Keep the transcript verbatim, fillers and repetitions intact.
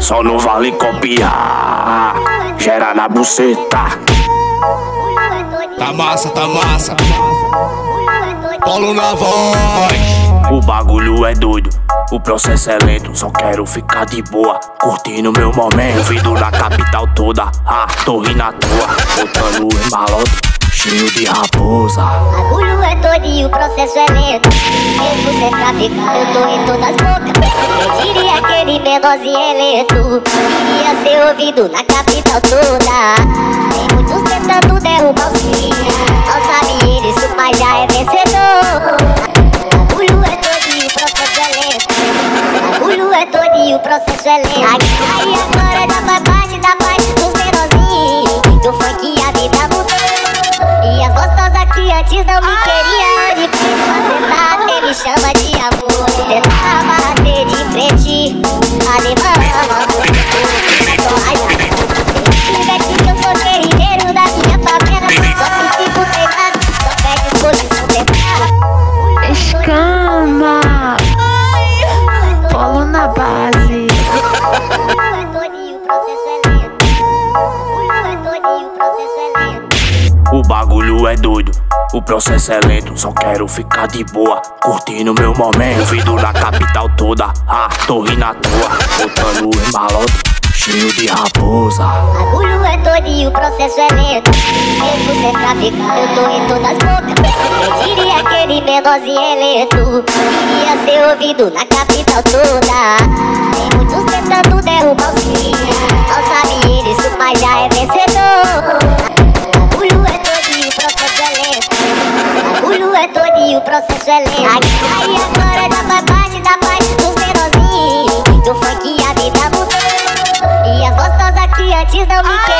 só não vale copiar. Gera na buceta. Tá massa, tá massa. Paulo na voz. O bagulho é doido, o processo é lento. Só quero ficar de boa, curtindo meu momento. Vindo na capital toda, ah, tô rindo à toa. Botando em malote, cheio de raposa. O bagulho é doido e o processo é lento. Mesmo sem traficar, eu tô em todas as bocas. Quem diria aquele menorzinho é lento iria ser ouvido na capital toda. Tem muitos tentando derrubar o sim. Não sabe eles, o pai já é vencedor. O bagulho é doido e o processo é lento. O bagulho é doido e o processo é lento. Aí agora já faz parte da paz dos menorzinhos. Do funk a vida mudou. E as gostosas que antes não me queriam, de sentar até me chama de amor. Tentar bater de frente, animando. Pivete que eu sou guerreiro da minha favela. Só que fico treinado, só pede posição tentar. Escama, Paulo na base. O é doido e o processo é lento. O é doido e o processo é lento. O bagulho é doido, o processo é lento. Só quero ficar de boa, curtindo meu momento. Vindo na capital toda, ah, tô rindo à toa. Botando em malote, cheio de raposa. O bagulho é doido e o processo é lento. Mesmo sem traficar, eu tô em todas as bocas. Quem diria aquele menorzinho é lento iria ser ouvido na capital toda. Tem muitos tentando derrubar o sim. Não sabe eles, o pai já é vencedor. O bagulho é doido e o processo é lento. O bagulho é doido e o processo é lento. Aí agora já faz parte da paz dos menorzinhos. Do funk a vida mudou. E as gostosas que antes não me queriam.